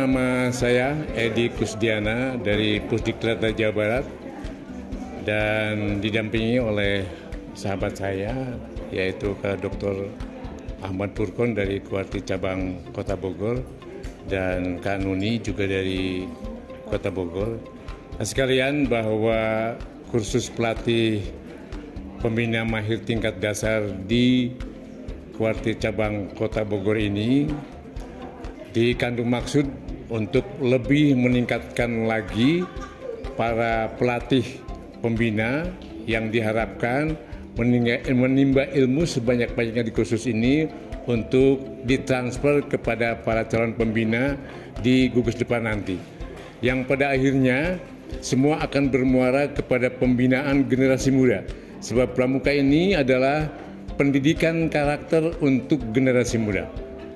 nama saya Edi Kusdiana dari Pusdiklat Jawa Barat dan didampingi oleh sahabat saya yaitu Kak Dr. Ahmad Purkon dari Kuarti Cabang Kota Bogor dan Kak Nuni juga dari Kota Bogor. Nah, sekalian bahwa kursus pelatih pembina mahir tingkat dasar di Kuarti Cabang Kota Bogor ini dikandung maksud untuk lebih meningkatkan lagi para pelatih pembina yang diharapkan menimba ilmu sebanyak-banyaknya di kursus ini untuk ditransfer kepada para calon pembina di gugus depan nanti. Yang pada akhirnya semua akan bermuara kepada pembinaan generasi muda. Sebab pramuka ini adalah pendidikan karakter untuk generasi muda.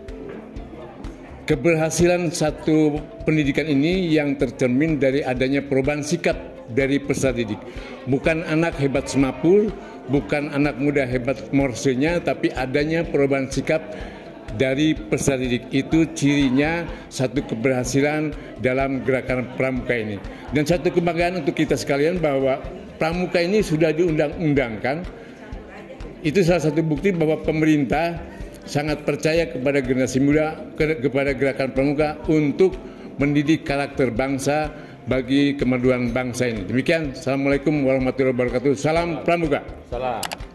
Keberhasilan satu pendidikan ini yang tercermin dari adanya perubahan sikap dari peserta didik. Bukan anak hebat semapul, bukan anak muda hebat morsenya, tapi adanya perubahan sikap dari peserta didik. Itu cirinya satu keberhasilan dalam gerakan pramuka ini. Dan satu kebanggaan untuk kita sekalian bahwa pramuka ini sudah diundang-undangkan. Itu salah satu bukti bahwa pemerintah sangat percaya kepada generasi muda, kepada gerakan pramuka untuk mendidik karakter bangsa bagi kemajuan bangsa ini. Demikian, Assalamualaikum warahmatullahi wabarakatuh. Salam pramuka. Salam.